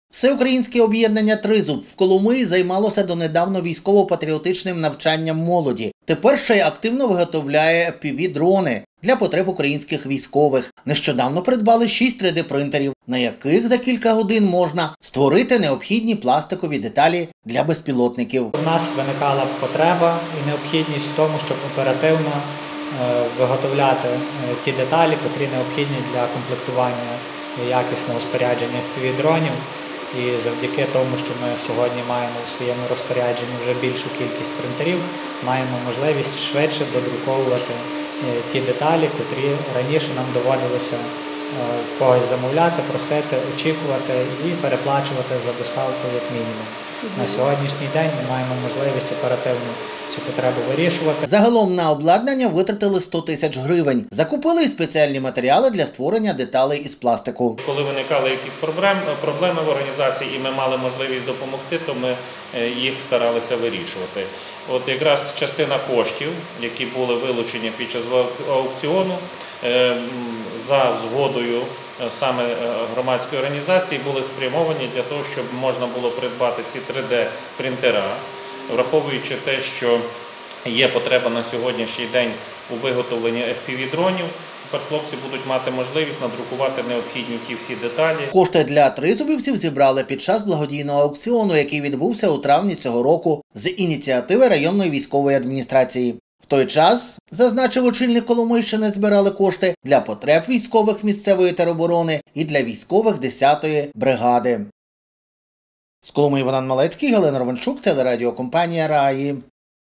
Всеукраїнське об'єднання «Тризуб» в Коломиї займалося донедавна військово-патріотичним навчанням молоді. Тепер ще й активно виготовляє FPV-дрони для потреб українських військових. Нещодавно придбали 6 3D-принтерів, на яких за кілька годин можна створити необхідні пластикові деталі для безпілотників. У нас виникала потреба і необхідність в тому, щоб оперативно виготовляти ті деталі, які необхідні для комплектування якісного спорядження FPV-дронів. І завдяки тому, що ми сьогодні маємо у своєму розпорядженні вже більшу кількість принтерів, маємо можливість швидше додруковувати ті деталі, котрі раніше нам доводилося в когось замовляти, просити, очікувати і переплачувати за доставку як мінімум. На сьогоднішній день ми маємо можливість оперативно цю потребу вирішувати. Загалом на обладнання витратили 100 тисяч гривень. Закупили й спеціальні матеріали для створення деталей із пластику. Коли виникали якісь проблеми в організації і ми мали можливість допомогти, то ми їх старалися вирішувати. От якраз частина коштів, які були вилучені під час аукціону, за згодою саме громадської організації були спрямовані для того, щоб можна було придбати ці 3D-принтера, враховуючи те, що є потреба на сьогоднішній день у виготовленні FPV-дронів. Тепер хлопці будуть мати можливість надрукувати необхідні ті всі деталі. Кошти для тризубівців зібрали під час благодійного аукціону, який відбувся у травні цього року з ініціативи районної військової адміністрації. В той час, зазначив очільник Коломийщини, збирали кошти для потреб військових місцевої тероборони і для військових 10-ї бригади. З Коломиї Богдан Малецький, Галина Романчук, телерадіокомпанія «Раї».